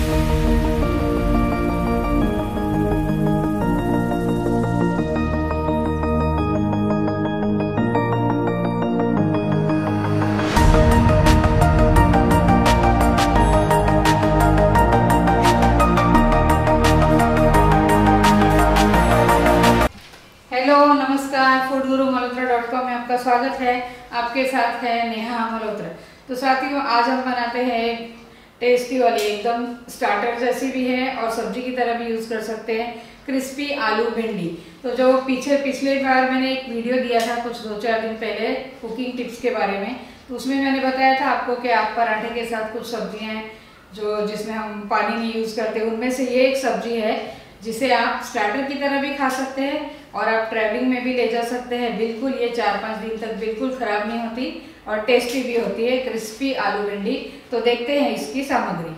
नमस्कार, foodgurumallhotra.com में आपका स्वागत है। आपके साथ है नेहा मल्होत्रा। तो साथियों, आज हम बनाते हैं एक टेस्टी वाली, एकदम स्टार्टर जैसी भी है और सब्जी की तरह भी यूज़ कर सकते हैं, क्रिस्पी आलू भिंडी। तो जो पिछले बार मैंने एक वीडियो दिया था कुछ 2-4 दिन पहले कुकिंग टिप्स के बारे में, तो उसमें मैंने बताया था आपको कि आप पराठे के साथ कुछ सब्जियाँ हैं जिसमें हम पानी नहीं यूज़ करते, उनमें से ये एक सब्जी है जिसे आप स्टार्टर की तरह भी खा सकते हैं और आप ट्रैवलिंग में भी ले जा सकते हैं। बिल्कुल ये 4-5 दिन तक बिल्कुल ख़राब नहीं होती और टेस्टी भी होती है, क्रिस्पी आलू भिंडी। तो देखते हैं इसकी सामग्री।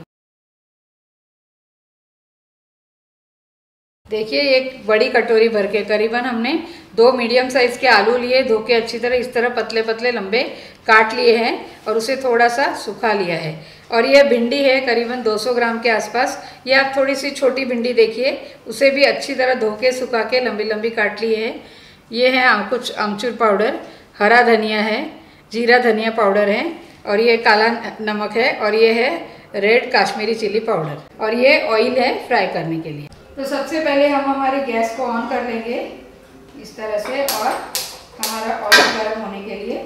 देखिए, एक बड़ी कटोरी भर के करीबन हमने 2 मीडियम साइज़ के आलू लिए, धो के अच्छी तरह इस तरह पतले पतले लंबे काट लिए हैं और उसे थोड़ा सा सुखा लिया है। और यह भिंडी है करीबन 200 ग्राम के आसपास। ये आप थोड़ी सी छोटी भिंडी देखिए, उसे भी अच्छी तरह धो के सुखा के लंबी लंबी काट ली है। ये है कुछ अमचूर पाउडर, हरा धनिया है, जीरा धनिया पाउडर है और ये काला नमक है और ये है रेड काश्मीरी चिली पाउडर और ये ऑयल है फ्राई करने के लिए। तो सबसे पहले हम हमारे गैस को ऑन कर लेंगे इस तरह से और हमारा ऑयल गर्म होने के लिए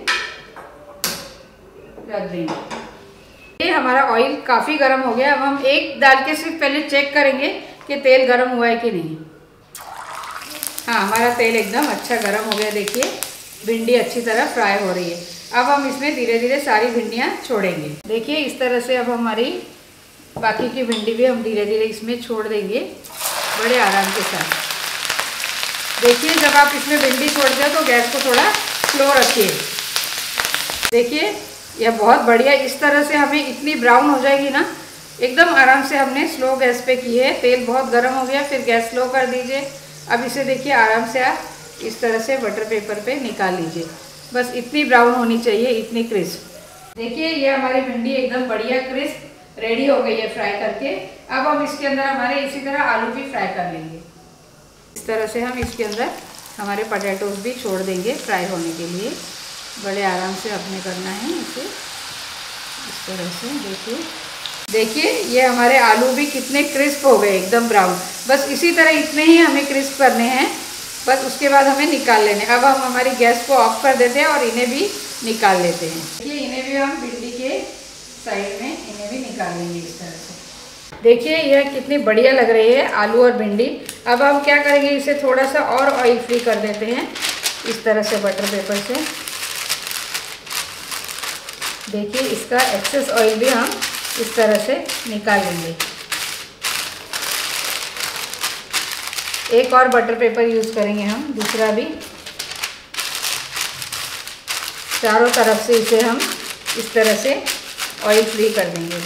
रख देंगे। ये हमारा ऑयल काफ़ी गर्म हो गया। अब हम एक डाल के सिर्फ पहले चेक करेंगे कि तेल गर्म हुआ है कि नहीं। हाँ, हमारा तेल एकदम अच्छा गर्म हो गया। देखिए, भिंडी अच्छी तरह फ्राई हो रही है। अब हम इसमें धीरे धीरे सारी भिंडियाँ छोड़ेंगे। देखिए, इस तरह से अब हमारी बाकी की भिंडी भी हम धीरे धीरे इसमें छोड़ देंगे बड़े आराम के साथ। देखिए, जब आप इसमें भिंडी छोड़ते हो तो गैस को थोड़ा स्लो रखिए। देखिए, यह बहुत बढ़िया इस तरह से हमें इतनी ब्राउन हो जाएगी ना, एकदम आराम से हमने स्लो गैस पे की है। तेल बहुत गर्म हो गया, फिर गैस स्लो कर दीजिए। अब इसे देखिए आराम से आप इस तरह से बटर पेपर पे निकाल लीजिए। बस इतनी ब्राउन होनी चाहिए, इतनी क्रिस्प। देखिए, ये हमारी भिंडी एकदम बढ़िया क्रिस्प रेडी हो गई है फ्राई करके। अब हम इसके अंदर हमारे इसी तरह आलू भी फ्राई कर लेंगे। इस तरह से हम इसके अंदर हमारे पोटैटोज भी छोड़ देंगे फ्राई होने के लिए। बड़े आराम से अपने करना है इसे इस तरह से। देखिए, ये हमारे आलू भी कितने क्रिस्प हो गए, एकदम ब्राउन। बस इसी तरह इतने ही हमें क्रिस्प करने हैं, बस उसके बाद हमें निकाल लेने। अब हम हमारी गैस को ऑफ कर देते हैं और इन्हें भी निकाल लेते हैं। देखिए, इन्हें भी हम भिंडी के साइड में इन्हें भी निकाल लेंगे इस तरह से। देखिए, यह कितनी बढ़िया लग रही है आलू और भिंडी। अब हम क्या करेंगे, इसे थोड़ा सा और ऑयल फ्री कर देते हैं इस तरह से बटर पेपर से। देखिए, इसका एक्सेस ऑयल भी हम इस तरह से निकाल लेंगे। एक और बटर पेपर यूज़ करेंगे हम, दूसरा भी। चारों तरफ से इसे हम इस तरह से ऑयल फ्री कर देंगे।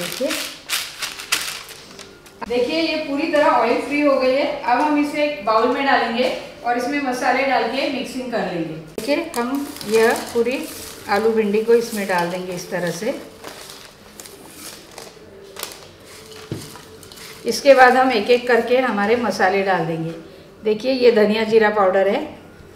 देखिए, ये पूरी तरह ऑयल फ्री हो गई है। अब हम इसे एक बाउल में डालेंगे और इसमें मसाले डाल के मिक्सिंग कर लेंगे। देखिए, हम यह पूरी आलू भिंडी को इसमें डाल देंगे इस तरह से। इसके बाद हम एक एक करके हमारे मसाले डाल देंगे। देखिए, ये धनिया जीरा पाउडर है,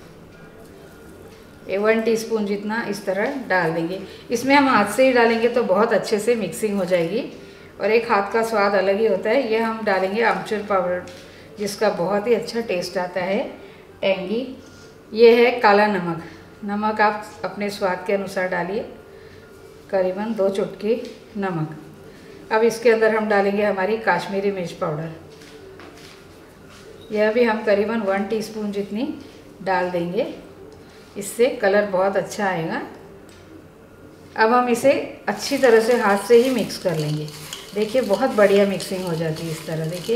ये 1 टीस्पून जितना इस तरह डाल देंगे। इसमें हम हाथ से ही डालेंगे तो बहुत अच्छे से मिक्सिंग हो जाएगी और एक हाथ का स्वाद अलग ही होता है। ये हम डालेंगे अमचूर पाउडर, जिसका बहुत ही अच्छा टेस्ट आता है, टेंगी। ये है काला नमक। नमक आप अपने स्वाद के अनुसार डालिए, करीबन 2 चुटकी नमक। अब इसके अंदर हम डालेंगे हमारी काश्मीरी मिर्च पाउडर। यह भी हम करीबन 1 टीस्पून जितनी डाल देंगे, इससे कलर बहुत अच्छा आएगा। अब हम इसे अच्छी तरह से हाथ से ही मिक्स कर लेंगे। देखिए, बहुत बढ़िया मिक्सिंग हो जाती है इस तरह। देखिए,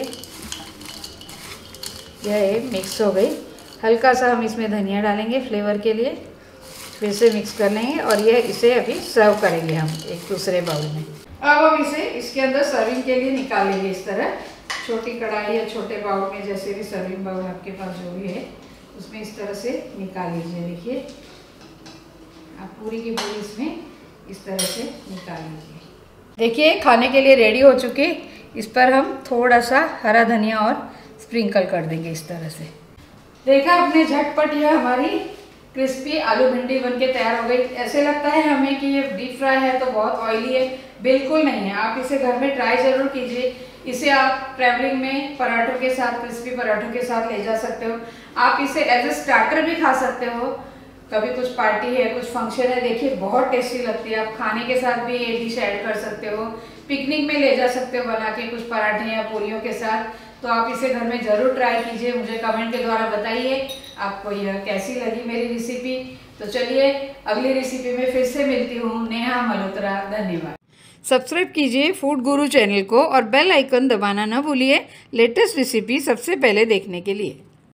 यह मिक्स हो गई। हल्का सा हम इसमें धनिया डालेंगे फ्लेवर के लिए, फिर से मिक्स कर लेंगे और इसे अभी सर्व करेंगे हम एक दूसरे बाउल में। अब हम इसे इसके अंदर सर्विंग के लिए निकाल लेंगे इस तरह। छोटी कढ़ाई या छोटे बाउल में, जैसे भी सर्विंग बाउल आपके पास जो भी है, उसमें इस तरह से निकाल लीजिए। देखिए, आप पूरी की पूरी इसमें इस तरह से निकाल लीजिए। देखिए, खाने के लिए रेडी हो चुकी। इस पर हम थोड़ा सा हरा धनिया और स्प्रिंकल कर देंगे इस तरह से। देखा आपने, झटपट यह हमारी क्रिस्पी आलू भिंडी बनके तैयार हो गई। ऐसे लगता है हमें कि ये डीप फ्राई है तो बहुत ऑयली है, बिल्कुल नहीं है। आप इसे घर में ट्राई जरूर कीजिए। इसे आप ट्रैवलिंग में पराठों के साथ, क्रिस्पी पराठों के साथ ले जा सकते हो। आप इसे एज ए स्टार्टर भी खा सकते हो। कभी कुछ पार्टी है, कुछ फंक्शन है, देखिए बहुत टेस्टी लगती है। आप खाने के साथ भी ये डिश ऐड कर सकते हो, पिकनिक में ले जा सकते हो बना के कुछ पराठे या पूरियों के साथ। तो आप इसे घर में ज़रूर ट्राई कीजिए। मुझे कमेंट के द्वारा बताइए आपको यह कैसी लगी मेरी रेसिपी। तो चलिए अगली रेसिपी में फिर से मिलती हूँ। नेहा मल्होत्रा, धन्यवाद। सब्सक्राइब कीजिए फूड गुरु चैनल को और बेल आइकन दबाना न भूलिए लेटेस्ट रेसिपी सबसे पहले देखने के लिए।